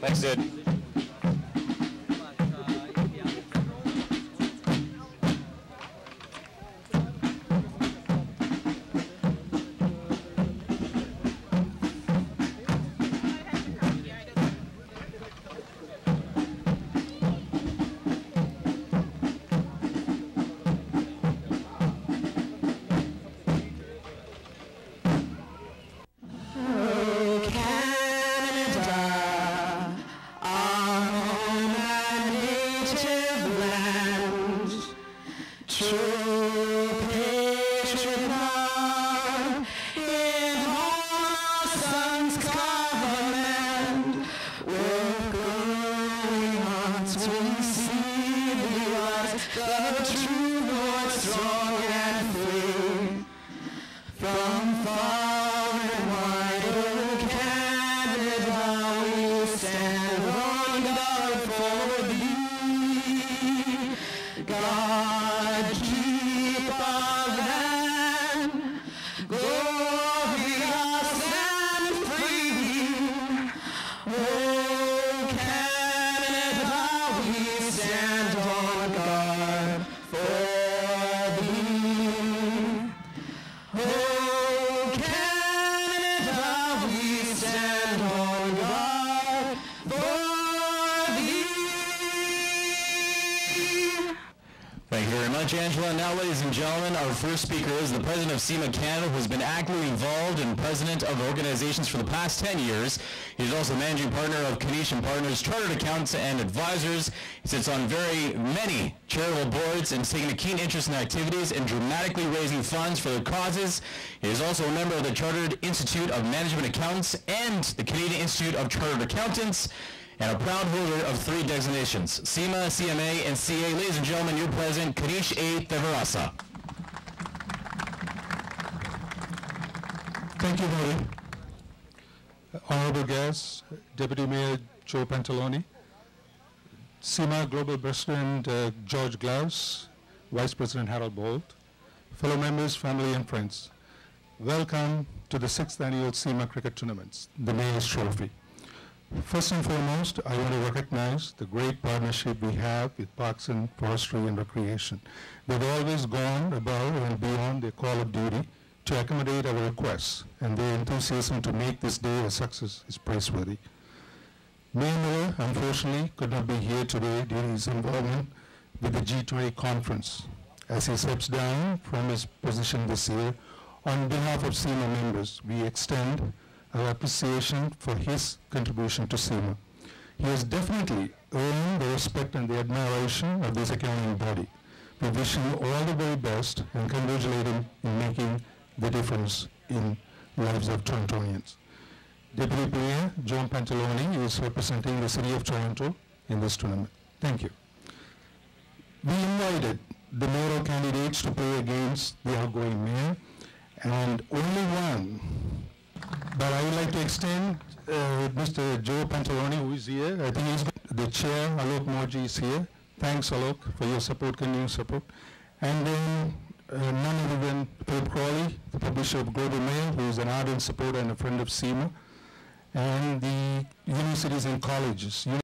Thanks, dude. Thank you very much, Angela. Now, ladies and gentlemen, our first speaker is the president of SEMA Canada, who has been actively involved and president of organizations for the past 10 years. He's also managing partner of Kanish & Partners, Chartered Accountants and Advisors. He sits on very many charitable boards and has taken a keen interest in activities and dramatically raising funds for their causes. He is also a member of the Chartered Institute of Management Accountants and the Canadian Institute of Chartered Accountants, and a proud holder of 3 designations, SEMA, CMA, and CA. Ladies and gentlemen, your president, Kanish A. Thevarasa. Thank you, Murray. Honorable guests, Deputy Mayor Joe Pantalone, SEMA Global President George Glaus, Vice President Harold Bolt, fellow members, family, and friends. Welcome to the 6th Annual SEMA Cricket Tournaments, the Mayor's Trophy. First and foremost, I want to recognize the great partnership we have with Parks and Forestry and Recreation. They've always gone above and beyond their call of duty to accommodate our requests, and their enthusiasm to make this day a success is praiseworthy. Mayor Miller, unfortunately, could not be here today due to his involvement with the G20 conference. As he steps down from his position this year, on behalf of SEMA members, we extend our appreciation for his contribution to SEMA. He has definitely earned the respect and the admiration of this accounting body. We wish him all the very best and congratulate him in making the difference in lives of Torontonians. Deputy Mayor Joe Pantalone is representing the City of Toronto in this tournament. Thank you. We invited the mayoral candidates to play against the outgoing mayor, and only one. But I would like to extend Mr. Joe Pantalone, who is here. I think he's the chair, Alok Morji, is here. Thanks, Alok, for your support, continuing support. And then none other than Philip Crawley, the publisher of Global Mail, who is an ardent supporter and a friend of SEMA, and the universities and colleges.